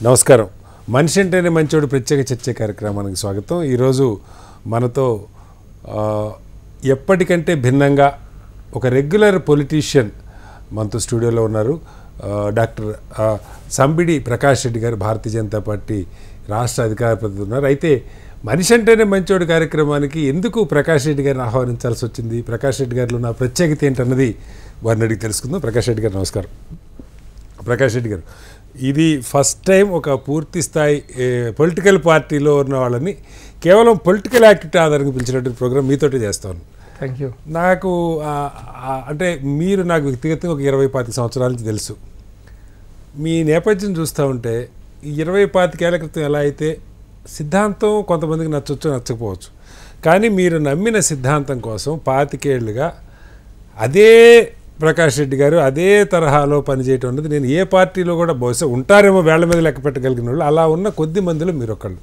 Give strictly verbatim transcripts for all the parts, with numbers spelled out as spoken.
నమస్కారం. మనిషి అంటేనే మంచోడు ప్రత్యేక చర్చ కార్యక్రమానికి స్వాగతం. ఈరోజు మనతో ఎప్పటికంటే భిన్నంగా ఒక రెగ్యులర్ పొలిటీషియన్ మనతో స్టూడియోలో ఉన్నారు. డాక్టర్ సంబిడి ప్రకాష్ రెడ్డి గారు, భారతీయ జనతా పార్టీ రాష్ట్ర అధికార ప్రతినిధి ఉన్నారు. అయితే మనిషి అంటేనే మంచోడు కార్యక్రమానికి ఎందుకు ప్రకాష్ రెడ్డి గారిని ఆహ్వానించాల్సి వచ్చింది, ప్రకాష్ రెడ్డి గారిలో నా ప్రత్యేకత ఏంటన్నది వారిని అడిగి తెలుసుకుందాం. ప్రకాష్ రెడ్డి గారు నమస్కారం. ప్రకాష్ రెడ్డి గారు, ఇది ఫస్ట్ టైం ఒక పూర్తి స్థాయి పొలిటికల్ పార్టీలో ఉన్న వాళ్ళని కేవలం పొలిటికల్ యాక్టివిటీ ఆధారంగా పిలిచినటువంటి ప్రోగ్రామ్ మీతోటే చేస్తాను. Thank you. నాకు అంటే మీరు నాకు వ్యక్తిగతంగా ఒక ఇరవై పాతిక సంవత్సరాల నుంచి తెలుసు. మీ నేపథ్యం చూస్తూ ఉంటే ఈ ఇరవై పాతికేళ్ల క్రితం ఎలా అయితే సిద్ధాంతం కొంతమందికి నచ్చవచ్చు, నచ్చకపోవచ్చు, కానీ మీరు నమ్మిన సిద్ధాంతం కోసం పాతికేళ్లుగా అదే ప్రకాష్ రెడ్డి గారు అదే తరహాలో పనిచేయటం అన్నది నేను ఏ పార్టీలో కూడా బహుశా ఉంటారేమో వేళ్ల మీద లెక్క పెట్టగలిగిన వాళ్ళు, అలా ఉన్న కొద్ది మందిలో మీరు ఒకళ్ళు.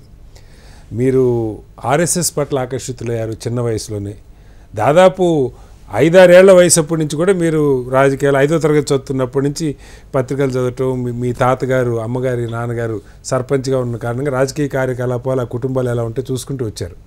మీరు ఆర్ఎస్ఎస్ పట్ల ఆకర్షితులయ్యారు చిన్న వయసులోనే. దాదాపు ఐదారేళ్ల వయసు అప్పటి నుంచి కూడా మీరు రాజకీయాలు ఐదో తరగతి చదువుతున్నప్పటి నుంచి పత్రికలు చదవటం, మీ తాతగారు అమ్మగారి నాన్నగారు సర్పంచ్గా ఉన్న కారణంగా రాజకీయ కార్యకలాపాలు ఆ కుటుంబాలు ఎలా ఉంటే చూసుకుంటూ వచ్చారు.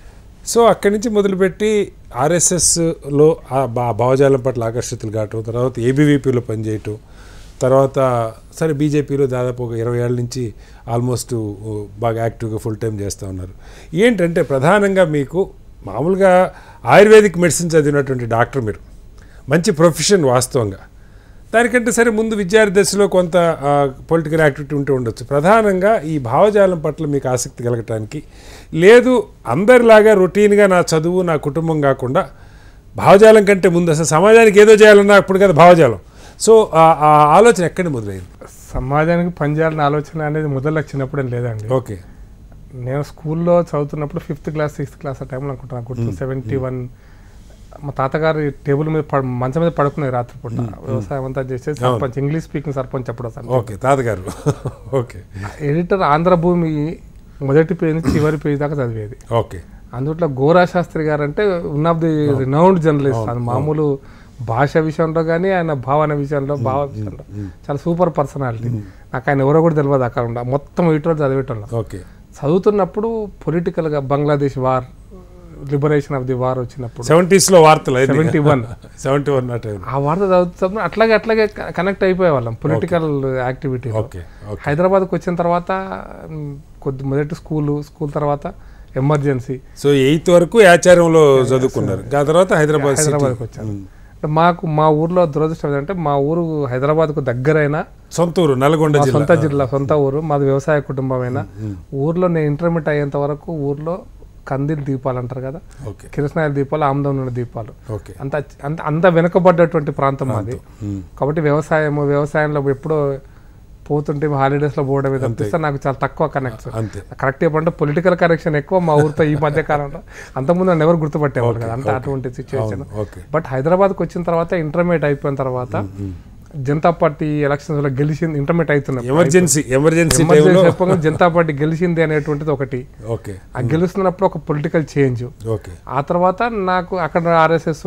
సో అక్కడి నుంచి మొదలుపెట్టి ఆర్ఎస్ఎస్లో ఆ భావజాలం పట్ల ఆకర్షితులు కావటం, తర్వాత ఏబీవీపీలో పనిచేయటం, తర్వాత సరే బీజేపీలో దాదాపు ఒక ఇరవై ఏళ్ళ నుంచి ఆల్మోస్ట్ బాగా యాక్టివ్గా ఫుల్ టైం చేస్తూ ఉన్నారు. ఏంటంటే ప్రధానంగా మీకు మామూలుగా ఆయుర్వేదిక్ మెడిసిన్ చదివినటువంటి డాక్టర్, మీరు మంచి ప్రొఫెషన్ వాస్తవంగా. దానికంటే సరే ముందు విద్యార్థి దశలో కొంత పొలిటికల్ యాక్టివిటీ ఉంటూ ఉండొచ్చు. ప్రధానంగా ఈ భావజాలం పట్ల మీకు ఆసక్తి కలగటానికి, లేదు అందరిలాగా రొటీన్గా నా చదువు నా కుటుంబం కాకుండా భావజాలం కంటే ముందు అసలు సమాజానికి ఏదో చేయాలన్నా అప్పుడు కదా భావజాలం. సో ఆ ఆలోచన ఎక్కడి మొదలైంది? సమాజానికి పనిచేయాలని ఆలోచన అనేది మొదలు చిన్నప్పుడే లేదండి. ఓకే. నేను స్కూల్లో చదువుతున్నప్పుడు ఫిఫ్త్ క్లాస్ సిక్స్త్ క్లాస్ ఆ టైంలో అనుకుంటున్నాను, గుర్తు సెవెంటీ వన్ మా తాతగారి టేబుల్ మీద మంచం మీద పడుకునేది రాత్రిపూట. వ్యవసాయం అంతా చేసేది సర్పంచ్, ఇంగ్లీష్ స్పీకింగ్ సర్పంచ్ అప్పుడు. ఓకే, తాతగారు. ఓకే. ఎడిటర్ ఆంధ్రభూమి మొదటి పేజ్ నుంచి చివరి పేజ్ దాకా చదివేది. ఓకే. అందులో గోరా శాస్త్రి గారు అంటే one of the renowned journalist. అది మామూలు భాష విషయంలో కానీ ఆయన భావన విషయంలో భావ విషయంలో చాలా సూపర్ పర్సనాలిటీ. నాకు ఆయన ఎవరో కూడా తెలియదు అక్కడ ఉండ మొత్తం ఎడిటర్ చదివేటోళ్ళం. ఓకే. చదువుతున్నప్పుడు పొలిటికల్గా Bangladesh war, liberation of the war వచ్చినప్పుడు సెవెంటీస్ లో వార్తలు సెవెంటీ వన్ సెవెంటీ వన్ ఆ వార్త చదువుతున్నప్పుడు అట్లాగే అట్లాగే కనెక్ట్ అయిపోయే వాళ్ళం పొలిటికల్ యాక్టివిటీ. హైదరాబాద్కి వచ్చిన తర్వాత కొద్ది మొదటి స్కూలు, స్కూల్ తర్వాత ఎమర్జెన్సీ. సో ఎయిత్ వరకు ఆచార్యంలో చదువుకున్నారు, ఆ తర్వాత హైదరాబాద్ హైదరాబాద్కి వచ్చాను. మాకు మా ఊర్లో దురదృష్టం ఏంటంటే మా ఊరు హైదరాబాద్కు దగ్గరైన సొంత ఊరు నల్గొండ, సొంత జిల్లా, సొంత ఊరు మాది, వ్యవసాయ కుటుంబమైనా. ఊర్లో నేను ఇంటర్మీడియట్ అయ్యేంత వరకు ఊర్లో కందిల్ దీపాలు అంటారు కదా, కిరసనాయిల దీపాలు, ఆమ్దం నూనె దీపాలు, అంత అంత అంత వెనుకబడ్డటువంటి ప్రాంతం అది. కాబట్టి వ్యవసాయము వ్యవసాయంలో ఎప్పుడో పోతుంటే హాలిడేస్లో పోవడం మీద అనిపిస్తే నాకు చాలా తక్కువ కనెక్షన్. కరెక్ట్ చెప్పంటే పొలిటికల్ కనెక్షన్ ఎక్కువ మా ఊరితో ఈ మధ్య కాలంలో. అంతకుముందు నన్ను ఎవరు గుర్తుపట్టేవాళ్ళు కదా, అంత అటువంటి సిచ్యువేషన్. బట్ హైదరాబాద్కి వచ్చిన తర్వాత ఇంటర్మీడియట్ అయిపోయిన తర్వాత జనతా పార్టీ ఎలక్షన్స్ లో గెలిచింది, ఇంటర్మీడియట్ అవుతున్నా ఎమర్జెన్సీ ఎమర్జెన్సీ జనతా పార్టీ గెలిచింది అనేటువంటిది ఒకటి. ఆ గెలుస్తున్నప్పుడు ఒక పొలిటికల్ చేంజ్. ఆ తర్వాత నాకు అక్కడ ఆర్ఎస్ఎస్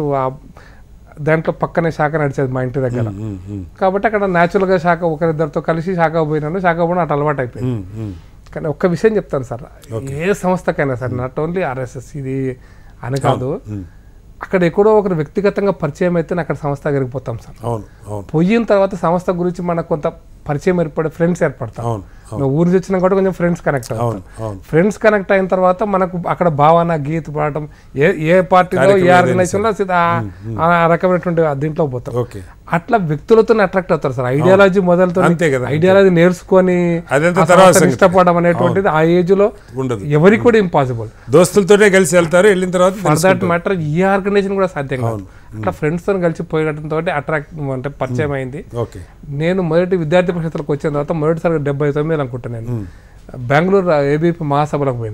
దాంట్లో పక్కనే శాఖ నడిచేది మా ఇంటి దగ్గర, కాబట్టి అక్కడ న్యాచురల్ గా శాఖ ఒకరిద్దరితో కలిసి శాఖ పోయినాను. శాఖ పోయినా అటు అలవాటు అయిపోయింది. కానీ ఒక్క విషయం చెప్తాను సార్, ఏ సంస్థకైనా సార్, నాట్ ఓన్లీ ఆర్ఎస్ఎస్ ఇది అని కాదు, అక్కడ ఎక్కడో ఒకరు వ్యక్తిగతంగా పరిచయం అయితే అక్కడ సంస్థ జరిగిపోతాం సార్. పోయిన తర్వాత సంస్థ గురించి మనకు కొంత పరిచయం ఏర్పడే ఫ్రెండ్స్ ఏర్పడతాం. ఊరి వచ్చినా కూడా కొంచెం ఫ్రెండ్స్ కనెక్ట్ అవుతాం. ఫ్రెండ్స్ కనెక్ట్ అయిన తర్వాత మనకు అక్కడ భావన గీత పాడటం, ఏ ఏ పార్టీలో ఏ ఆర్గనైజేషన్ లో ఆ రకమైనటువంటి దీంట్లో పోతాం. అట్లా వ్యక్తులతో అట్రాక్ట్ అవుతారు సార్. ఐడియాలజీ మొదలుతో ఐడియాలజీ నేర్చుకొని ఇష్టపడడం అనేటువంటిది ఆ ఏజ్ లో ఎవరికి కూడా ఇంపాసిబుల్. దోస్తులతోనే కలిసి వెళ్తారు, వెళ్ళిన తర్వాత ఫర్ దట్ మ్యాటర్ ఈ ఆర్గనైజేషన్ కూడా సాధ్యం కాదు. అట్లా ఫ్రెండ్స్ తో కలిసి పోయడంతో అట్రాక్ట్ అంటే పరిచయం అయింది. నేను మొదటి విద్యార్థి పరిషత్తులకు వచ్చిన తర్వాత మొదటిసారి డెబ్బై తొమ్మిది అనుకుంటా నేను బెంగళూరు ఏబీపీ మహాసభలకు పోయినా,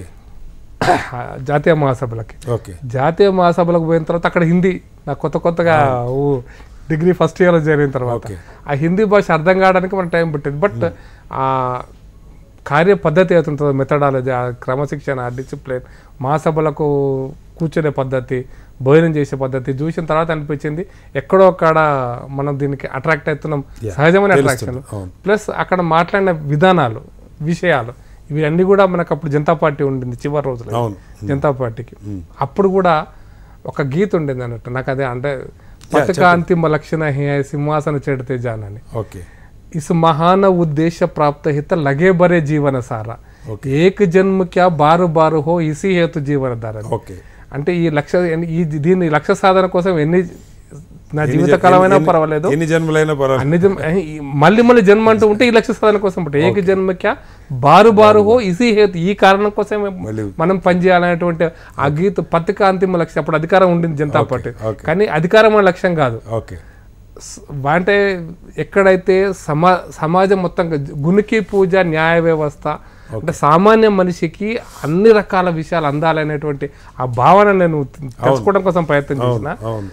జాతీయ మహాసభలకి. జాతీయ మహాసభలకు పోయిన తర్వాత అక్కడ హిందీ నాకు కొత్త కొత్తగా డిగ్రీ ఫస్ట్ ఇయర్లో జరిగిన తర్వాత ఆ హిందీ భాష అర్థం కావడానికి మన టైం పట్టింది. బట్ ఆ కార్య పద్ధతి అవుతుంటుంది, మెథడాలజీ, ఆ క్రమశిక్షణ, ఆ డిసిప్లిన్, మహాసభలకు కూర్చునే పద్ధతి, భోజనం చేసే పద్ధతి చూసిన తర్వాత అనిపించింది ఎక్కడో అక్కడ మనం దీనికి అట్రాక్ట్ అవుతున్నాం, సహజమైన అట్రాక్షన్. ప్లస్ అక్కడ మాట్లాడిన విధానాలు, విషయాలు ఇవి అన్నీ కూడా మనకు అప్పుడు జనతా పార్టీ ఉండింది చివరి రోజులు జనతా పార్టీకి. అప్పుడు కూడా ఒక గీత ఉండింది అన్నట్టు నాకు, అదే అంటే పథకా అంతిమ లక్షణ హే సింహాసన చెడితే జానని, ఇస్ మహాన ఉద్దేశ ప్రాప్త హిత లగే బరే జీవన సారా, ఏక జన్మ క్యా బారు బారు హో ఇసి హేతు జీవన ధార. అంటే ఈ లక్ష్య ఈ దీని లక్ష్య సాధన కోసం ఎన్ని నా జీవితకాలమైనా పర్వాలేదు, ఎన్ని జన్మలైనా పర్వాలేదు, అన్ని జన్మ మళ్ళీ మళ్ళీ జన్మ అంటూ ఉంటే ఈ లక్ష్య సాధన కోసం ఉంటుంది. ఏక జన్మక్యా బారు బారు హో ఇసి హేతు, ఈ కారణం కోసం మనం పనిచేయాలనేటువంటి ఆ గీత పథక అంతిమ లక్ష్యం. అప్పుడు అధికారం ఉండింది జనతా పార్టీ, కానీ అధికారం అనే లక్ష్యం కాదు. అంటే ఎక్కడైతే సమా సమాజం మొత్తం గునికి పూజ, న్యాయ వ్యవస్థ, అంటే సామాన్య మనిషికి అన్ని రకాల విషయాలు అందాలనేటువంటి ఆ భావన నేను తెలుసుకోవడం కోసం ప్రయత్నం చేసిన.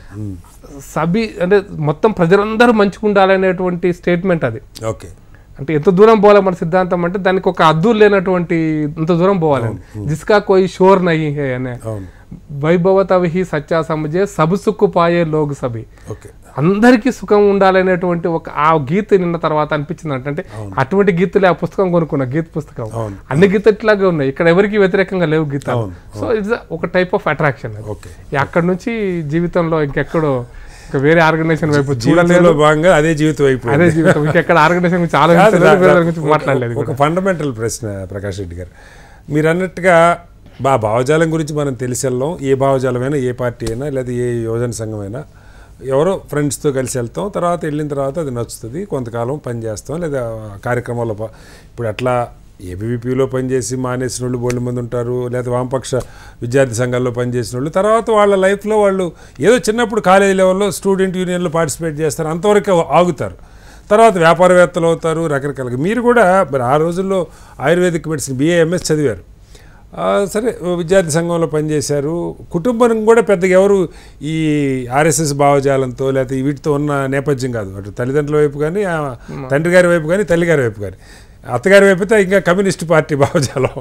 సభి అంటే మొత్తం ప్రజలందరూ మంచిగా ఉండాలనేటువంటి స్టేట్మెంట్ అది. ఓకే, అంటే ఎంత దూరం పోవాలి మన సిద్ధాంతం అంటే దానికి ఒక అద్దులు లేనటువంటి ఎంత దూరం పోవాలని. జిస్కా కోయి షోర్ నహీ హే అనే వైభవతవి సచ్చా సమజే సబ్ సుక్కు పాయే లోగ్ సభి, అందరికీ సుఖం ఉండాలనేటువంటి ఒక ఆ గీత నిన్న తర్వాత అనిపించింది. అంటే అటువంటి గీతలే ఆ పుస్తకం కొనుక్కున్న గీత పుస్తకం అన్ని గీత ఇట్లాగే ఉన్నాయి, ఇక్కడ ఎవరికి వ్యతిరేకంగా లేవు గీతాలు. సో ఇట్స్ ఒక టైప్ ఆఫ్ అట్రాక్షన్. అక్కడ నుంచి జీవితంలో ఇంకెక్కడో వేరే ఆర్గనైజేషన్ వైపు చూడలేదు, అదే జీవితం వైపు అదే జీవితం ఇంకెక్కడ ఆర్గనైజేషన్ గురించి ఆలోచించలేదు, మాట్లాడలేదు. ఒక ఫండమెంటల్ ప్రశ్న ప్రకాష్ రెడ్డి గారు, మీరు అన్నట్టుగా బా భావజాలం గురించి మనం తెలిసి వెళ్ళాం. ఏ భావజాలమైనా, ఏ పార్టీ అయినా, లేదా ఏ యువజన సంఘం అయినా ఎవరో ఫ్రెండ్స్తో కలిసి వెళ్తాం, తర్వాత వెళ్ళిన తర్వాత అది నచ్చుతుంది, కొంతకాలం పనిచేస్తాం, లేదా కార్యక్రమాల్లో ఇప్పుడు అట్లా ఏబీవీపీలో పనిచేసి మానేసిన వాళ్ళు బోల్డ్ మంది ఉంటారు, లేదా వామపక్ష విద్యార్థి సంఘాల్లో పనిచేసిన వాళ్ళు తర్వాత వాళ్ళ లైఫ్లో వాళ్ళు ఏదో చిన్నప్పుడు కాలేజీ లెవెల్లో స్టూడెంట్ యూనియన్లో పార్టిసిపేట్ చేస్తారు, అంతవరకు ఆగుతారు, తర్వాత వ్యాపారవేత్తలు అవుతారు రకరకాలుగా. మీరు కూడా మరి ఆ రోజుల్లో ఆయుర్వేదిక్ మెడిసిన్ బీఏఎంఎస్ చదివారు, సరే విద్యార్థి సంఘంలో పనిచేశారు, కుటుంబం కూడా పెద్దగా ఎవరు ఈ ఆర్ఎస్ఎస్ భావజాలంతో లేకపోతే వీటితో ఉన్న నేపథ్యం కాదు, అటు తల్లిదండ్రుల వైపు కానీ, తండ్రి గారి వైపు కానీ, తల్లిగారి వైపు కానీ. అత్తగారి వైపు అయితే ఇంకా కమ్యూనిస్ట్ పార్టీ భావజాలం,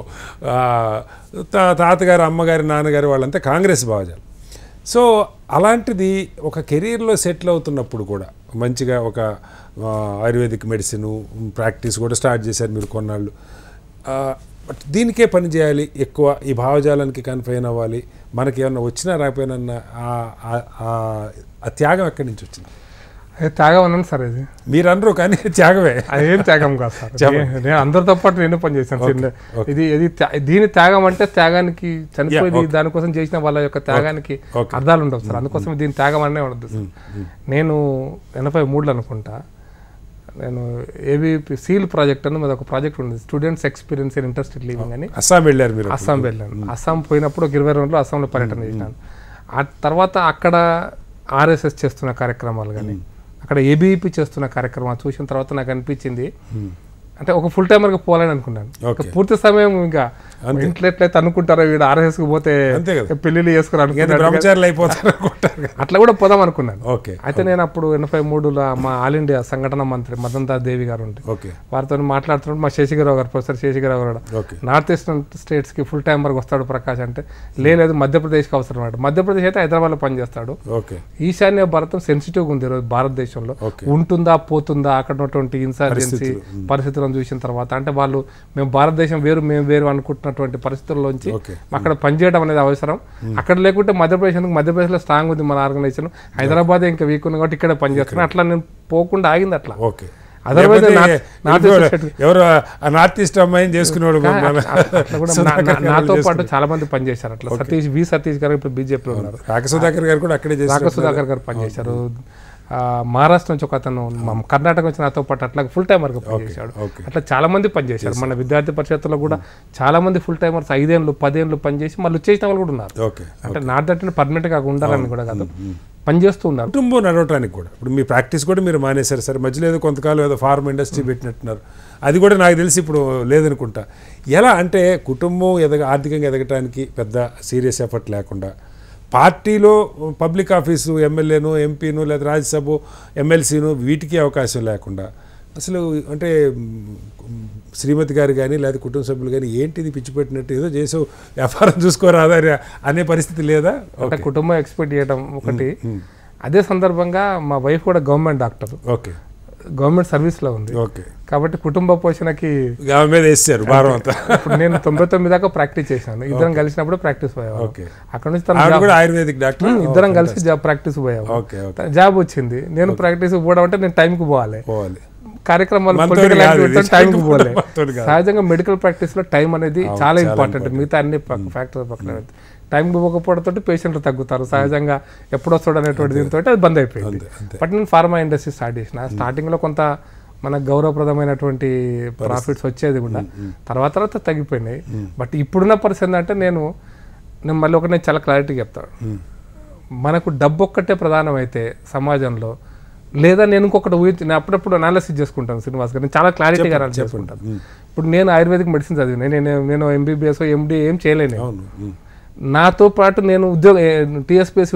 తాతగారు, అమ్మగారి, నాన్నగారు వాళ్ళంతా కాంగ్రెస్ భావజాలం. సో అలాంటిది ఒక కెరీర్లో సెటిల్ అవుతున్నప్పుడు కూడా మంచిగా ఒక ఆయుర్వేదిక్ మెడిసిన్ ప్రాక్టీస్ కూడా స్టార్ట్ చేశారు మీరు కొన్నాళ్ళు. బట్ దీనికే పని చేయాలి ఎక్కువ, ఈ భావజాలానికి కన్ఫైన్ అవ్వాలి, మనకి ఏమన్నా వచ్చినా రాకపోయినా ఆ త్యాగం ఎక్కడి నుంచి వచ్చింది? త్యాగం అన్నాను సార్, ఇది మీరు అనరు కానీ త్యాగమే. అదేం త్యాగం కాదు సార్, నేను అందరితో పాటు నేను పని చేశాను. ఇది ఇది దీని త్యాగం అంటే త్యాగానికి చనిపోయి దానికోసం చేసిన వాళ్ళ యొక్క త్యాగానికి అర్థాలు ఉండవు సార్, అందుకోసం దీని త్యాగం అనే ఉండదు సార్. నేను ఎనభై మూడులో అనుకుంటా నేను ఏబీపీ సీల్ ప్రాజెక్ట్ అని మీద ఒక ప్రాజెక్ట్ ఉంది, students experience in interested living అని. అస్సాం వెళ్ళారు మీరు? అస్సాం వెళ్ళాను. అస్సాం పోయినప్పుడు ఒక ఇరవై రోజుల్లో అస్సాంలో పర్యటన చేసినాను. ఆ తర్వాత అక్కడ ఆర్ఎస్ఎస్ చేస్తున్న కార్యక్రమాలు కానీ, అక్కడ ఏబీపీ చేస్తున్న కార్యక్రమాలు చూసిన తర్వాత నాకు అనిపించింది అంటే ఒక ఫుల్ టైమర్గా పోవాలని అనుకున్నాను. పూర్తి సమయం ఇంకా ఇంట్లో ఎట్లయితే అనుకుంటారో వీడు ఆర్ఎస్ఎస్కి పోతే పెళ్లిళ్ళు చేసుకుని అనుకుంటారు, అట్లా కూడా పోదాం అనుకున్నాను. అయితే నేను అప్పుడు ఎనభై మూడులో మా ఆల్ ఇండియా సంఘటన మంత్రి మదన్ దాస్ దేవి గారు ఉంటే వారితో మాట్లాడుతున్నప్పుడు మా శేషగిరావు గారు, ప్రొఫెసర్ శేషగిరావు గారు నార్త్ ఈస్టర్న్ స్టేట్స్కి ఫుల్ టైమర్కి వస్తాడు ప్రకాష్ అంటే, లేదు మధ్యప్రదేశ్కి అవసరం అన్నాడు. మధ్యప్రదేశ్ అయితే హైదరాబాద్లో పనిచేస్తాడు. ఈశాన్య భారతం సెన్సిటివ్గా ఉంది ఈరోజు భారతదేశంలో, ఉంటుందా పోతుందా అక్కడ ఉన్నటువంటి ఇన్సర్జెన్సీ పరిస్థితులను చూసిన తర్వాత. అంటే వాళ్ళు మేము భారతదేశం వేరు మేము వేరు అనుకుంటున్నటువంటి పరిస్థితుల్లోంచి అక్కడ పనిచేయడం అనేది అవసరం. అక్కడ లేకుంటే మధ్యప్రదేశ్ ఎందుకు, మధ్యప్రదేశ్లో స్ట్రాంగ్ ఉంది మన ఆర్గనైజేషన్, హైదరాబాద్ ఇంకా వీక్ ఉంది కాబట్టి ఇక్కడ పనిచేస్తున్నాను. అట్లా నేను పోకుండా ఆగింది అట్లా. అదర్వైజ్ ఎవరు నార్త్ ఈస్ట్ అమ్మాయిని చేసుకునేవాడు. నాతో పాటు చాలా మంది పనిచేశారు అట్లా. సతీష్ వి సతీష్ గారు ఇప్పుడు బీజేపీలో ఉన్నారు. రాక సుధాకర్ గారు కూడా అక్కడే చేశారు. రాక సుధాకర్ గారు పనిచేశారు. మహారాష్ట్ర నుంచి ఒక అతను, కర్ణాటక నుంచి నాతో పాటు అట్లా ఫుల్ టైమర్గా పనిచేశాడు. అట్లా చాలా మంది పనిచేశారు. మన విద్యార్థి పరిషత్తులో కూడా చాలా మంది ఫుల్ టైమర్స్ ఐదేళ్ళు పదేళ్ళు పనిచేసి మళ్ళీ వచ్చేసిన వాళ్ళు కూడా ఉన్నారు. అంటే నాట్ దట్ పర్మనెంట్ గా ఉండాలని కూడా కాదు, పనిచేస్తూ ఉన్నారు. కుటుంబం నడవటానికి కూడా ఇప్పుడు మీ ప్రాక్టీస్ కూడా మీరు మానేశారు సరే, మధ్యలో ఏదో కొంతకాలం ఏదో ఫార్మ్ ఇండస్ట్రీ పెట్టినట్టున్నారు, అది కూడా నాకు తెలిసి ఇప్పుడు లేదనుకుంటా. ఎలా అంటే కుటుంబం ఎదగ ఆర్థికంగా ఎదగటానికి పెద్ద సీరియస్ ఎఫర్ట్ లేకుండా, పార్టీలో పబ్లిక్ ఆఫీసు ఎమ్మెల్యేను ఎంపీను లేదా రాజ్యసభ ఎమ్మెల్సీను వీటికి అవకాశం లేకుండా, అసలు అంటే శ్రీమతి గారు కానీ లేదా కుటుంబ సభ్యులు కానీ ఏంటిది పిచ్చి పెట్టినట్టు ఏదో చేసావు వ్యాపారం చూసుకోరాదా అనే పరిస్థితి లేదా? అంటే కుటుంబం ఎక్స్పెక్ట్ చేయడం ఒకటి. అదే సందర్భంగా మా వైఫ్ కూడా government doctor, okay, government service లో ఉంది. ఓకే, కాబట్టి కుటుంబ పోషణకి మీద వేసారు భారం అంతా. ఇప్పుడు నేను తొంభై తొమ్మిది దాకా ప్రాక్టీస్ చేశాను. ఇద్దరం కలిసినప్పుడు ప్రాక్టీస్ పోయాము. అక్కడ నుంచి తను ఆయుర్వేదిక్ డాక్టర్, ఇద్దరం కలిసి జాబ్ ప్రాక్టీస్ పోయాము. జాబ్ వచ్చింది, నేను ప్రాక్టీస్ పోవడం అంటే నేను టైంకి పోవాలి, కార్యక్రమాలు టైంకి పోలే. సహజంగా మెడికల్ ప్రాక్టీస్ లో టైం అనేది చాలా ఇంపార్టెంట్. మిగతా అన్ని ఫ్యాక్టర్ పక్కన టైం ఇవ్వకపోవడంతో పేషెంట్లు తగ్గుతారు. సహజంగా ఎప్పుడు వస్తాడు అనేటువంటి దీంతో అది బంద్ అయిపోయింది. బట్ నేను ఫార్మా ఇండస్ట్రీ స్టార్ట్ చేసిన. స్టార్టింగ్ లో కొంత మనకు గౌరవప్రదమైనటువంటి ప్రాఫిట్స్ వచ్చేది కూడా, తర్వాత తర్వాత తగ్గిపోయినాయి. బట్ ఇప్పుడున్న పరిస్థితి ఏంటంటే నేను నేను మళ్ళీ ఒకటి నేను చాలా క్లారిటీగా చెప్తాను, మనకు డబ్బు ఒక్కటే ప్రధానమైతే సమాజంలో, లేదా నేను ఇంకొకటి ఊహించి నేను అప్పుడప్పుడు అనాలిసిస్ చేసుకుంటాను శ్రీనివాస్ గారు, నేను చాలా క్లారిటీగా అనాలిసిస్ చేసుకుంటాను. ఇప్పుడు నేను ఆయుర్వేదిక్ మెడిసిన్ చదివిన, నేను నేను ఎంబీబీఎస్ ఎండి ఏం చేయలేను. నాతో పాటు నేను ఉద్యోగ టీఎస్పీఎస్సీ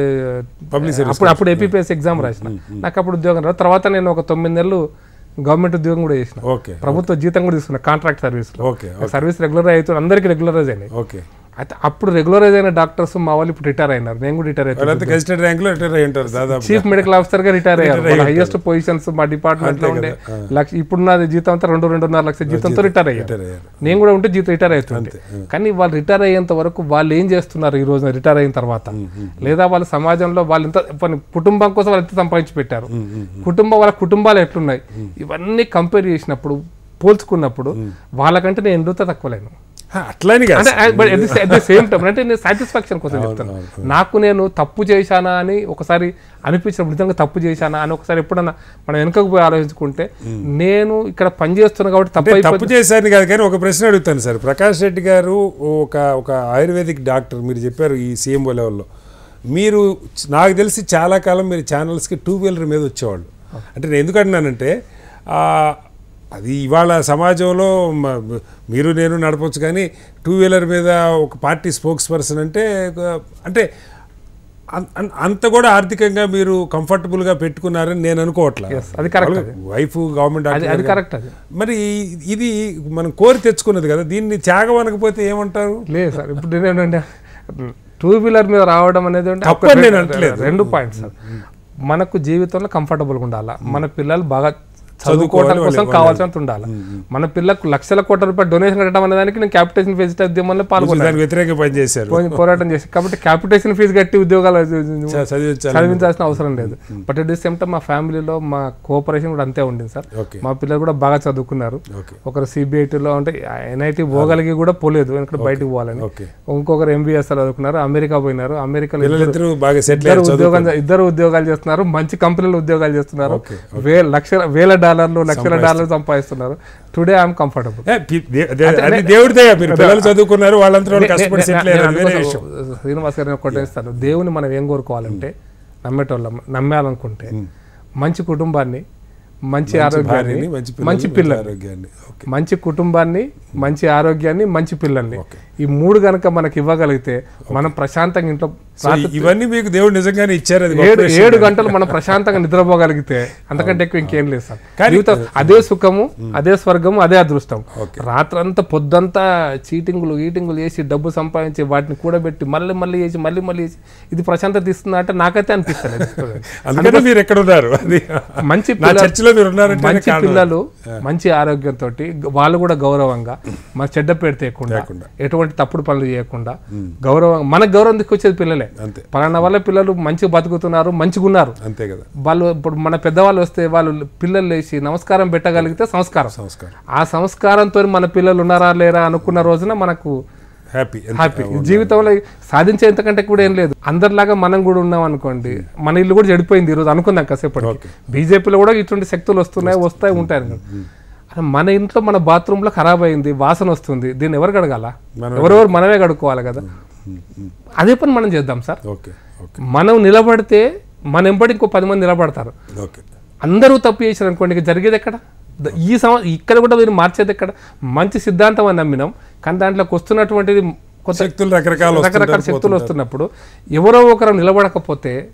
అప్పుడు అప్పుడు ఏపీపీఎస్సీ ఎగ్జామ్ రాసిన, నాకు అప్పుడు ఉద్యోగం రాదు. తర్వాత నేను ఒక తొమ్మిది నెలలు గవర్నమెంట్ ఉద్యోగం కూడా చేసిన, ప్రభుత్వ జీతం కూడా తీసుకున్నా కాంట్రాక్ట్ సర్వీస్ లో. సర్వీస్ రెగ్యులర్ అవుతుంది, అందరికీ రెగ్యులరైజ్ అయినాయి. అయితే అప్పుడు రెగ్యులరైజ్ అయిన డాక్టర్స్ మా వాళ్ళు ఇప్పుడు రిటైర్ అయినారు, నేను కూడా రిటైర్ అయ్యాను. చీఫ్ మెడికల్ ఆఫీసర్ గా రిటైర్ అయ్యారు. హైయెస్ట్ పొజిషన్స్ మా డిపార్ట్మెంట్ లో ఉండే లక్ష, ఇప్పుడు నాది జీతం అంతా రెండు రెండున్నర లక్షల జీతంతో రిటైర్ అయ్యారు. నేను కూడా ఉంటే జీతం రిటైర్ అవుతుంది. కానీ వాళ్ళు రిటైర్ అయ్యేంత వరకు వాళ్ళు ఏం చేస్తున్నారు ఈ రోజున రిటైర్ అయిన తర్వాత, లేదా వాళ్ళ సమాజంలో వాళ్ళు ఎంత కుటుంబం కోసం వాళ్ళు ఎంత సంపాదించి పెట్టారు, కుటుంబం వాళ్ళ కుటుంబాలు ఎట్లున్నాయి, ఇవన్నీ కంపేర్ చేసినప్పుడు పోల్చుకున్నప్పుడు వాళ్ళకంటే నేను ఎందుకు తక్కువలేను. అట్లానే సేమ్ టైం అంటే నేను సాటిస్ఫాక్షన్ కోసం చెప్తాను. నాకు నేను తప్పు చేశానా అని ఒకసారి అనిపించినప్పుడు, నిజంగా తప్పు చేశానా అని ఒకసారి ఎప్పుడన్నా మనం వెనకకు పోయి ఆలోచించుకుంటే, నేను ఇక్కడ పనిచేస్తున్నా కాబట్టి తప్పు తప్పు చేశాను కాదు. కానీ ఒక ప్రశ్న అడుగుతాను సార్, ప్రకాష్ రెడ్డి గారు ఒక ఒక ఆయుర్వేదిక్ డాక్టర్, మీరు చెప్పారు ఈ సీఎంఓ లెవెల్లో, మీరు నాకు తెలిసి చాలా కాలం మీరు ఛానల్స్కి టూ వీలర్ మీద వచ్చేవాళ్ళు. అంటే నేను ఎందుకు అంటున్నానంటే, అది ఇవాళ సమాజంలో మీరు నేను నడపచ్చు, కానీ టూ వీలర్ మీద ఒక పార్టీ స్పోక్స్ పర్సన్ అంటే అంటే అంత కూడా ఆర్థికంగా మీరు కంఫర్టబుల్గా పెట్టుకున్నారని నేను అనుకోవట్లేదు. అది కరెక్ట్, వైఫ్ గవర్నమెంట్ అది కరెక్ట్. మరి ఇది మనం కోరి తెచ్చుకున్నది కదా, దీన్ని త్యాగం అనకపోతే ఏమంటారు? లేదు సార్, ఇప్పుడు ఏంటంటే టూ వీలర్ మీద రావడం అనేది రెండు పాయింట్స్ సార్. మనకు జీవితంలో కంఫర్టబుల్గా ఉండాలా, మన పిల్లలు బాగా చదువుకోవడం కోసం కావాల్సినంత ఉండాలి. మన పిల్లలకు లక్షల కోట్ల రూపాయలు డొనేషన్ కట్టడం అనే దానికి నేను క్యాపిటేషన్ ఫీజు ఉద్యమంలో పాల్గొన్నాను, వ్యతిరేక పనిచేశారు, పోరాటం చేసి. కాబట్టి క్యాపిటేషన్ ఫీజు కట్టి ఉద్యోగాలు చదివించాల్సిన అవసరం లేదు. But at the same time మా ఫ్యామిలీలో మా కోఆపరేషన్ కూడా అంతే ఉండింది సార్. మా పిల్లలు కూడా బాగా చదువుకున్నారు. ఒకరు సిబిఐటీలో అంటే ఎన్ఐటీ పోగలిగి కూడా పోలేదు, ఎందుకంటే బయటకు పోవాలని. ఇంకొకరు ఎంబీఎస్ చదువుకున్నారు, అమెరికా పోయినారు. అమెరికాలో ఉద్యోగం ఇద్దరు ఉద్యోగాలు చేస్తున్నారు, మంచి కంపెనీలో ఉద్యోగాలు చేస్తున్నారు, వేల లక్షల వేల డాలర్లు లక్షల డాలర్లు సంపాదిస్తున్నారు. Today I'm comfortable. శ్రీనివాస్ గారిని ఒకటి ఇస్తాను, దేవుని మనం ఏం కోరుకోవాలంటే, నమ్మేటోళ్ళం నమ్మాలనుకుంటే మంచి కుటుంబాన్ని, మంచి ఆరోగ్యాన్ని, మంచి పిల్లల్ని, మంచి కుటుంబాన్ని, మంచి ఆరోగ్యాన్ని, మంచి పిల్లల్ని, ఈ మూడు గనక మనకి ఇవ్వగలిగితే మనం ప్రశాంతంగా ఇంట్లో ఇవన్నీ మీకు దేవుడు నిజంగానే ఇచ్చారు. ఏడు ఏడు గంటలు మనం ప్రశాంతంగా నిద్రపోగలిగితే అంతకంటే ఎక్కువ ఇంకేం లేదు సార్. జీవితం అదే సుఖము, అదే స్వర్గము, అదే అదృష్టం. రాత్రంతా పొద్దంతా చీటింగులు ఈటింగులు చేసి డబ్బు సంపాదించి వాటిని కూడబెట్టి మళ్ళీ మళ్ళీ చేసి మళ్ళీ మళ్ళీ చేసి ఇది ప్రశాంతత ఇస్తుందా అంటే నాకైతే అనిపిస్తలేదు. మంచి మంచి పిల్లలు మంచి ఆరోగ్యంతో వాళ్ళు కూడా గౌరవంగా, మన చెడ్డ పేరు తేకుండా, ఎటువంటి తప్పుడు పనులు చేయకుండా గౌరవంగా, మనకు గౌరవం తీసుకొచ్చేది పిల్లలే. పలానా వల్ల పిల్లలు మంచిగా బతుకుతున్నారు, మంచిగా ఉన్నారు. అంతే కదా. వాళ్ళు ఇప్పుడు మన పెద్దవాళ్ళు వస్తే వాళ్ళు పిల్లలు లేచి నమస్కారం పెట్టగలిగితే సంస్కారం. ఆ సంస్కారంతో మన పిల్లలు ఉన్నారా లేరా అనుకున్న రోజున మనకు హ్యాపీ హ్యాపీ జీవితంలో సాధించేంతకంటే కూడా ఏం లేదు. అందరిలాగా మనం కూడా ఉన్నాం అనుకోండి, మన ఇల్లు కూడా చెడిపోయింది ఈరోజు అనుకుందాం కాసేపటికి. బీజేపీలో కూడా ఇటువంటి శక్తులు వస్తున్నాయి, వస్తాయి, ఉంటాయి. మన ఇంట్లో మన బాత్రూంలో ఖరాబ్ అయింది, వాసన వస్తుంది, దీన్ని ఎవరు కడగాల? ఎవరెవరు మనమే కడుక్కోవాలి కదా. అదే పని మనం చేద్దాం సార్. మనం నిలబడితే మన ఎంబడి ఇంకో పది మంది నిలబడతారు. అందరూ తప్పు చేశారు అనుకోండి, జరిగేది ఎక్కడ? ఈ సం ఇక్కడ కూడా మీరు మార్చేది ఎక్కడ? మంచి సిద్ధాంతం అని నమ్మినాం, కానీ దాంట్లోకి వస్తున్నటువంటిది కొత్త శక్తులు, రకరకాల రకరకాల శక్తులు వస్తున్నప్పుడు ఎవరో ఒకరు నిలబడకపోతే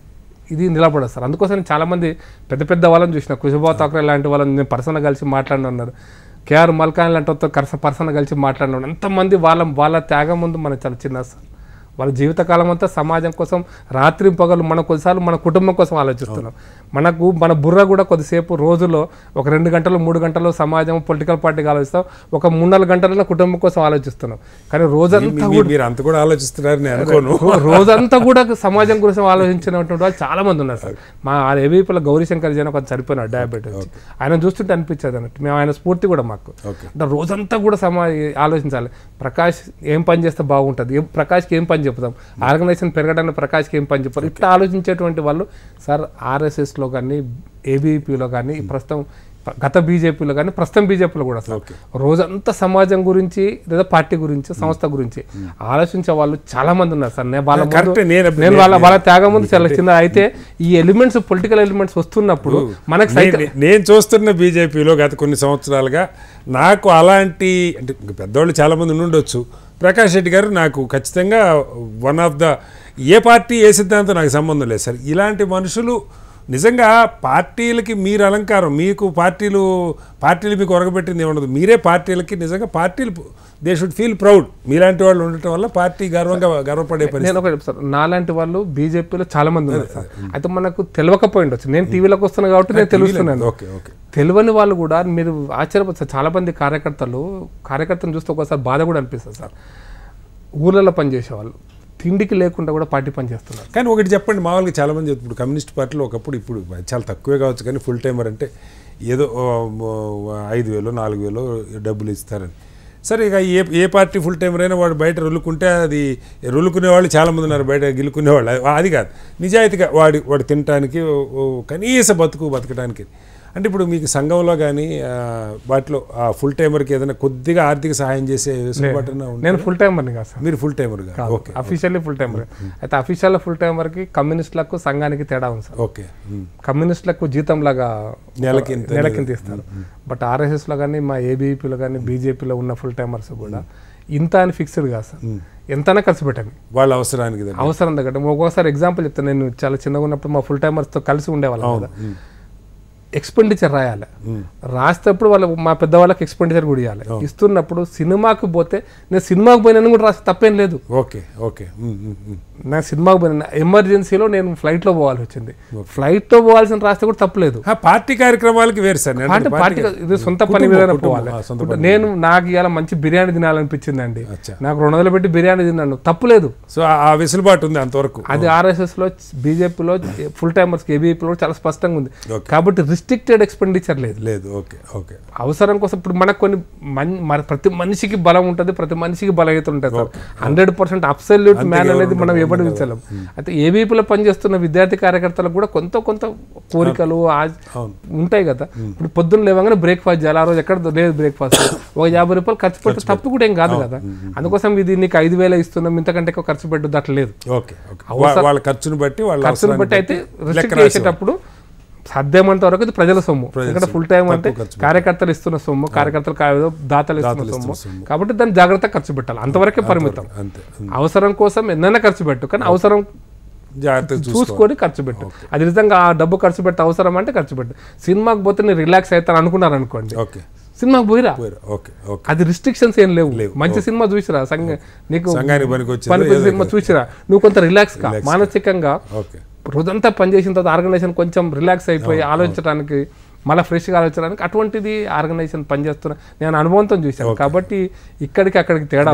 ఇది నిలబడదు సార్. అందుకోసం చాలామంది పెద్ద పెద్ద వాళ్ళని చూసిన కుషుభా ఠాకరే లాంటి వాళ్ళని నేను పర్సనల్ కలిసి మాట్లాడినారు, కేఆర్ మల్కాన్ లాంటి వాళ్ళతో పర్సనల్ కలిసి మాట్లాడినాడు. ఎంతమంది వాళ్ళ వాళ్ళ త్యాగం ముందు మన చాలా చిన్న సార్. వాళ్ళ జీవితకాలం అంతా సమాజం కోసం రాత్రి పగలు మన కొద్దిసార్లు మన కుటుంబం కోసం ఆలోచిస్తున్నాం. మనకు మన బుర్ర కూడా కొద్దిసేపు రోజులో ఒక రెండు గంటలు మూడు గంటలు సమాజం పొలిటికల్ పార్టీకి ఆలోచిస్తాం, ఒక మూడు నాలుగు గంటల కుటుంబం కోసం ఆలోచిస్తున్నాం. కానీ రోజంతా మీరు అంత కూడా ఆలోచిస్తున్నారు నేను అనుకోను. రోజంతా కూడా సమాజం గురించి ఆలోచించినటువంటి వాళ్ళు చాలా మంది ఉన్నారు సార్. మా ఏబీపీలో గౌరీశంకర్ జన ఒక చనిపోయినాడు డయాబెటీస్ వచ్చి. ఆయన చూస్తుంటే అనిపించేది అన్నట్టు, మేము ఆయన స్ఫూర్తి కూడా మాకు. అంటే రోజంతా కూడా సమా ఆలోచించాలి, ప్రకాష్ ఏం పని చేస్తే బాగుంటుంది, ప్రకాష్కి ఏం పని చెప్తాం, ఆర్గనైజేషన్ పెరగడానికి ప్రకాష్కి ఏం పని చెప్పారు, ఇట్లా ఆలోచించేటువంటి వాళ్ళు సార్ ఆర్ఎస్ఎస్లో కానీ ఏబీపీలో కానీ ప్రస్తుతం గత బీజేపీలో కానీ ప్రస్తుతం బీజేపీలో కూడా సార్ రోజంతా సమాజం గురించి లేదా పార్టీ గురించి సంస్థ గురించి ఆలోచించే వాళ్ళు చాలా మంది ఉన్నారు సార్. నేను వాళ్ళ నేను వాళ్ళ వాళ్ళ త్యాగం ముందు చాలా చిన్న. అయితే ఈ ఎలిమెంట్స్ పొలిటికల్ ఎలిమెంట్స్ వస్తున్నప్పుడు మనకు నేను చూస్తున్న బీజేపీలో గత కొన్ని సంవత్సరాలుగా నాకు అలాంటి అంటే పెద్దవాళ్ళు చాలామంది ఉండొచ్చు, ప్రకాష్ రెడ్డి గారు నాకు ఖచ్చితంగా వన్ ఆఫ్ ద ఏ పార్టీ ఏ సిద్ధాంతం నాకు సంబంధం లేదు సార్. ఇలాంటి మనుషులు నిజంగా పార్టీలకి మీరు అలంకారం, మీకు పార్టీలు పార్టీలు మీకు ఒరగబెట్టింది ఏముండదు, మీరే పార్టీలకి నిజంగా పార్టీలు దే షుడ్ ఫీల్ ప్రౌడ్. మీలాంటి వాళ్ళు ఉండటం వల్ల పార్టీ గర్వంగా గర్వపడే పని. నేను ఒకటి సార్, నాలాంటి వాళ్ళు బీజేపీలో చాలా మంది ఉన్నారు సార్. అయితే మనకు తెలియకపోయి ఉండొచ్చు, నేను టీవీలోకి వస్తున్నాను కాబట్టి నేను తెలుస్తున్నాను. ఓకే ఓకే తెలియని వాళ్ళు కూడా మీరు ఆశ్చర్యపోతారు. చాలా మంది కార్యకర్తలు కార్యకర్తను చూస్తే ఒకసారి బాధ కూడా అనిపిస్తుంది సార్. ఊళ్ళలో పనిచేసేవాళ్ళు తిండికి లేకుండా కూడా పార్టీ పని చేస్తున్నారు. కానీ ఒకటి చెప్పండి, మామూలుగా చాలామంది ఇప్పుడు కమ్యూనిస్ట్ పార్టీలో ఒకప్పుడు, ఇప్పుడు చాలా తక్కువే కావచ్చు కానీ ఫుల్ టైమర్ అంటే ఏదో ఐదు వేలు నాలుగు వేలు డబ్బులు ఇస్తారని. సరే ఇక ఏ ఏ పార్టీ ఫుల్ టైమర్ అయినా వాడు బయట రులుకుంటే అది రులుకునే వాళ్ళు చాలామంది ఉన్నారు, బయట గిలుకునేవాళ్ళు. అది కాదు, నిజాయితీగా వాడి వాడు తినటానికి కనీస బతుకు బతకడానికి. అంటే ఇప్పుడు మీకు సంఘంలో కానీ వాటిలో ఆ ఫుల్ టైమర్కి ఏదైనా కొద్దిగా ఆర్థిక సహాయం చేసే వెసులుబాటు? నేను ఫుల్ టైమర్ని కాదు సార్. మీరు ఫుల్ టైమర్గా? Okay, officially full timer. అయితే అఫీషియల్ ఫుల్ టైమర్కి కమ్యూనిస్టులకు సంఘానికి తేడా ఉంది సార్. ఓకే, కమ్యూనిస్టులకు జీతం లాగా నెలకి నెలకింత ఇస్తారు. బట్ ఆర్ఎస్ఎస్లో కానీ మా ఏబీపీలో కానీ బీజేపీలో ఉన్న ఫుల్ టైమర్స్ కూడా ఇంత అని ఫిక్స్డ్ కాదు సార్, ఎంతైనా ఖర్చు పెట్టండి వాళ్ళ అవసరానికి అవసరం దగ్గర. ఒక్కొక్కసారి ఎగ్జాంపుల్ చెప్తాను, నేను చాలా చిన్నగా ఉన్నప్పుడు మా ఫుల్ టైమర్స్తో కలిసి ఉండేవాళ్ళం కదా, ఎక్స్పెండిచర్ రాయాలి. రాసేటప్పుడు వాళ్ళ మా పెద్దవాళ్ళకి ఎక్స్పెండిచర్ కూడా ఇవ్వాలి. ఇస్తున్నప్పుడు సినిమాకి పోతే నేను సినిమాకి పోయినా కూడా రాస్తే తప్పేం లేదు. ఓకే ఓకే నా సినిమాకి పోయిన ఎమర్జెన్సీలో నేను ఫ్లైట్లో పోవాల్సి వచ్చింది, ఫ్లైట్లో పోవాల్సిన రాస్తే కూడా తప్పలేదు. పార్టీ కార్యక్రమాలకి వేరు సార్, పార్టీ ఇది సొంత పని విధానం పోవాలి. నేను నాకు ఇవాళ మంచి బిర్యానీ తినాలనిపించింది అండి, నాకు రెండు వందలు పెట్టి బిర్యానీ తిన్నాను, తప్పులేదు. సో ఆ వెసులుబాటు ఉంది అంతవరకు. అది ఆర్ఎస్ఎస్ లో బీజేపీలో ఫుల్ టైమర్స్ ఏబీపీలో చాలా స్పష్టంగా ఉంది. కాబట్టి రిస్ట్రిక్టెడ్ ఎక్స్పెండిచర్ లేదు లేదు ఓకే ఓకే అవసరం కోసం. ఇప్పుడు మనకు కొన్ని ప్రతి మనిషికి బలం ఉంటుంది, ప్రతి మనిషికి బలహీత ఉంటుంది sir. Hundred percent absolute man అనేది మనం ఎవరు వించలేం. అయితే ఏబీపీలో పనిచేస్తున్న విద్యార్థి కార్యకర్తలకు కూడా కొంత కొంత కోరికలు ఉంటాయి కదా. ఇప్పుడు పొద్దున్న లేవగానే బ్రేక్ఫాస్ట్ చేయాలి, ఆ రోజు ఎక్కడ లేదు బ్రేక్ఫాస్ట్, ఒక యాభై రూపాయలు ఖర్చు పెడితే తప్పు కూడా ఏం కాదు కదా. అందుకోసం ఇది నీకు ఐదు వేలు ఇస్తున్నాం ఇంతకంటే ఎక్కువ ఖర్చు పెట్టదు అట్లా లేదు. వాళ్ళ ఖర్చును బట్టి వాళ్ళ ఖర్చును బట్టి అయితే రిస్ట్రిక్ట్ చేసేటప్పుడు సాధ్యమంత వరకు ఇది ప్రజల సొమ్ము. ఎందుకంటే ఫుల్ టైం అంటే కార్యకర్తలు ఇస్తున్న సొమ్ము, కార్యకర్తలు దాతలు ఇస్తున్న సొమ్ము, కాబట్టి దాన్ని జాగ్రత్తగా ఖర్చు పెట్టాలి, అంతవరకే పరిమితం. అవసరం కోసం ఎన్నైనా ఖర్చు పెట్టు, కానీ అవసరం చూసుకొని ఖర్చు పెట్టు. అది నిజంగా ఆ డబ్బు ఖర్చు పెట్టే అవసరం అంటే ఖర్చు పెట్టు. సినిమాకి పోతే నేను రిలాక్స్ అవుతాను అనుకున్నారు అనుకోండి, సినిమాకి పోయిరా, అది రిస్ట్రిక్షన్స్ ఏం లేవు. మంచి సినిమా చూసిరా, సంఘ నీకు పనికి సినిమా చూసిరా, నువ్వు కొంత రిలాక్స్ గా మానసికంగా రోజంతా పనిచేసిన తర్వాత ఆర్గనైజేషన్ కొంచెం రిలాక్స్ అయిపోయి ఆలోచించడానికి మళ్ళీ ఫ్రెష్గా ఆలోచించడానికి అటువంటిది ఆర్గనైజేషన్ పనిచేస్తున్నా నేను అనుభవంతో చూశాను. కాబట్టి ఇక్కడికి అక్కడికి తేడా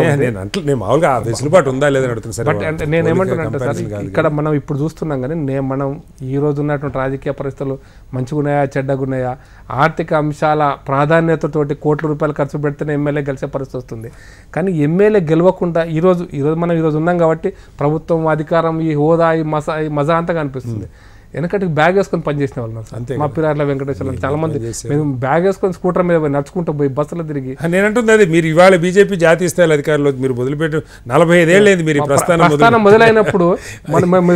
బట్ అంటే నేను ఏమంటున్నానంటే సార్, ఇక్కడ మనం ఇప్పుడు చూస్తున్నాం కానీ నేను మనం ఈ రోజు ఉన్నటువంటి రాజకీయ పరిస్థితులు మంచిగా ఉన్నాయా చెడ్డగా ఉన్నాయా, ఆర్థిక అంశాల ప్రాధాన్యతతోటి కోట్ల రూపాయలు ఖర్చు పెడితేనే ఎమ్మెల్యే గెలిచే పరిస్థితి వస్తుంది. కానీ ఎమ్మెల్యే గెలవకుండా ఈరోజు ఈరోజు మనం ఈరోజు ఉన్నాం కాబట్టి ప్రభుత్వం అధికారం ఈ హోదా ఈ మసా ఈ మజా అంతా కనిపిస్తుంది. వెనకటికి బ్యాగ్ వేసుకొని పనిచేసిన వాళ్ళు అంతే. మా పిరార్ల వెంకటేశ్వర చాలా మంది మేము బ్యాగ్ వేసుకొని స్కూటర్ మీద పోయి నడుచుకుంటూ పోయి బస్సులో తిరిగి. నేను అంటుంది అది మీరు ఇవాళ బీజేపీ జాతీయ స్థాయి అధికారులు మీరు మొదలుపెట్టి నలభై ఐదేళ్ళు అయింది మీరు ప్రస్థానం మొదలైనప్పుడు మనం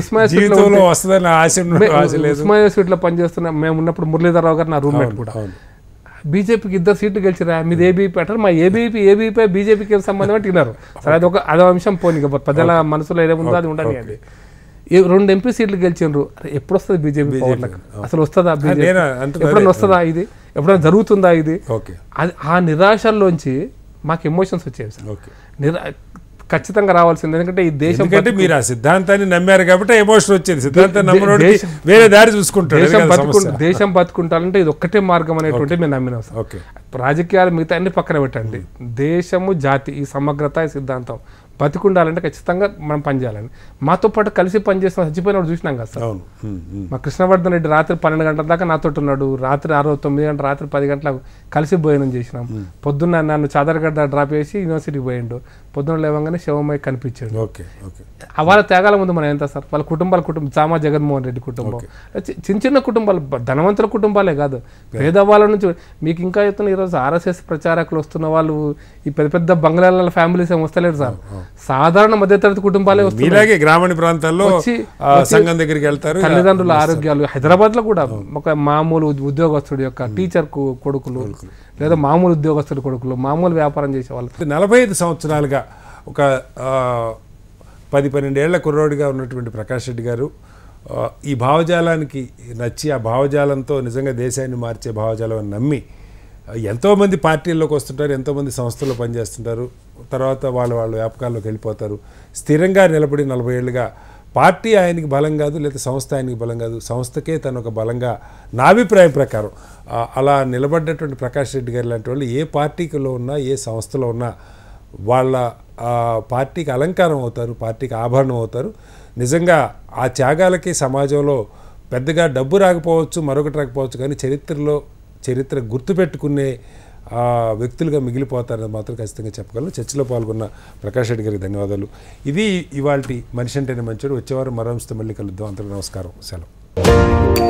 ఉస్మానియా సీట్ లో పనిచేస్తున్న మేము ఉన్నప్పుడు మురళీధరరావు గారు నా రూమ్మేట్ కూడా బీజేపీకి ఇద్దరు సీట్లు గెలిచిరా, మీది ఏబీపీ అంటారు, మా ఏబీపీ ఏబీపీ బీజేపీకి సంబంధం అంటే తిన్నారు. సరే అది ఒక అదో అంశం పోనీ ప్రజల మనసులో ఏదేముందో అది ఉండని. అది రెండు ఎంపీ సీట్లు గెలిచిండ్రు, ఎప్పుడు వస్తుంది బీజేపీ పవర్లకు? అసలు వస్తుందా బీజేపీ? ఎప్పుడైనా వస్తుందా ఇది? ఎప్పుడైనా జరుగుతుందా ఇది? అది ఆ నిరాశల్లోంచి మాకు ఎమోషన్స్ వచ్చేవి సార్. నిరా ఖచ్చితంగా రావాల్సింది, ఎందుకంటే ఈ దేశం మీరు ఆ సిద్ధాంతాన్ని నమ్మారు కాబట్టి ఎమోషన్ వచ్చేది. సిద్ధాంతం నమ్మనోడు వేరే దారి చూసుకుంటాడు. దేశం బతుకుంటా దేశం బతుకుంటానంటే ఇది ఒక్కటే మార్గం అనేటువంటి మేము నమ్మినాం సార్. రాజకీయాలు మిగతా అన్ని పక్కన పెట్టండి, దేశము జాతి ఈ సమగ్రత ఈ సిద్ధాంతం బతికుండాలంటే ఖచ్చితంగా మనం పనిచేయాలని, మాతో పాటు కలిసి పనిచేసిన చచ్చిపోయినప్పుడు చూసినాం కదా సార్. మా కృష్ణవర్ధన్ రెడ్డి రాత్రి పన్నెండు గంటల దాకా నాతో ఉన్నాడు, రాత్రి ఆరు తొమ్మిది గంటల రాత్రి పది గంటలకు కలిసి భోజనం చేసినాం. పొద్దున్న నన్ను చాదరగడ్డ డ్రాప్ చేసి యూనివర్సిటీకి పోయిండు, పొద్దున్న లేవగానే శవమై కనిపించాడు. వాళ్ళ త్యాగాల ముందు మనం ఎంత సార్, వాళ్ళ కుటుంబాల కుటుంబం చామా జగన్మోహన్ రెడ్డి కుటుంబం, చిన్న చిన్న కుటుంబాలు, ధనవంతుల కుటుంబాలే కాదు, పేదవాళ్ళ నుంచి. మీకు ఇంకా చెప్తున్నా, ఈరోజు ఆర్ఎస్ఎస్ ప్రచారకులు వస్తున్న వాళ్ళు ఈ పెద్ద పెద్ద బంగ్లాల ఫ్యామిలీస్ ఏం వస్తలేరు సార్, సాధారణ మధ్యతరగతి కుటుంబాలే వస్తున్నాయి. గ్రామీణ ప్రాంతాల్లో సంఘం దగ్గరికి వెళ్తారు, తల్లిదండ్రుల ఆరోగ్యాలు. హైదరాబాద్ లో కూడా ఒక మామూలు ఉద్యోగస్తుడి యొక్క టీచర్ కొడుకులు లేదా మామూలు ఉద్యోగస్తుడి కొడుకులు, మామూలు వ్యాపారం చేసే వాళ్ళు. నలభై ఐదు సంవత్సరాలుగా ఒక పది పన్నెండేళ్ల కుర్రోడిగా ఉన్నటువంటి ప్రకాష్ రెడ్డి గారు ఈ భావజాలానికి నచ్చి, ఆ భావజాలంతో నిజంగా దేశాన్ని మార్చే భావజాలం నమ్మి ఎంతోమంది పార్టీల్లోకి వస్తుంటారు, ఎంతోమంది సంస్థల్లో పనిచేస్తుంటారు, తర్వాత వాళ్ళ వాళ్ళ వ్యాపకాల్లోకి వెళ్ళిపోతారు. స్థిరంగా నిలబడి నలభై ఏళ్ళుగా పార్టీ ఆయనకి బలం కాదు, లేదా సంస్థ ఆయనకి బలం కాదు, సంస్థకే తను ఒక బలంగా, నా అభిప్రాయం ప్రకారం అలా నిలబడ్డటువంటి ప్రకాష్ రెడ్డి గారు లాంటి వాళ్ళు ఏ పార్టీలో ఉన్నా, ఏ సంస్థలో ఉన్నా వాళ్ళ పార్టీకి అలంకారం అవుతారు, పార్టీకి ఆభరణం అవుతారు. నిజంగా ఆ త్యాగాలకి సమాజంలో పెద్దగా డబ్బు రాకపోవచ్చు, మరొకటి రాకపోవచ్చు, కానీ చరిత్రలో చరిత్ర గుర్తుపెట్టుకునే వ్యక్తులుగా మిగిలిపోతారని మాత్రం ఖచ్చితంగా చెప్పగలను. చర్చలో పాల్గొన్న ప్రకాష్ రెడ్డి గారికి ధన్యవాదాలు. ఇది ఇవాల్టి మనిషి అంటేనే మంచోడు. వచ్చేవారు మరో అంశంతో మళ్ళీ కలుద్దాం. అంతకు నమస్కారం, సెలవు.